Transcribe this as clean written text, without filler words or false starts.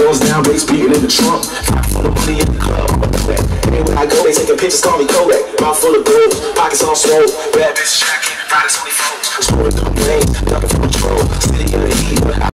windows down, bass beating in the trunk. Pocket full of money in the club, I'ma do that. Anywhere I go, they taking pictures, call me Kodak. Mouth full of gold, pockets all swole. Bad bitch jacket, riders only fold. Smoking dumb rain, ducking from